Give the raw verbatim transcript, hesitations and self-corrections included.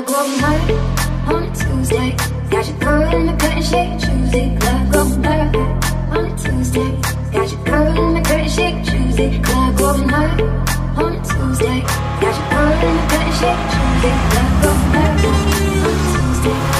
going hard on a Tuesday. Got your girl in the curtain shake Tuesday. Club going hard on a Tuesday. Got your girl in the curtain shake Tuesday. Club going hard on a Tuesday. Got your girl in the curtain shake Tuesday. Club going hard on a Tuesday.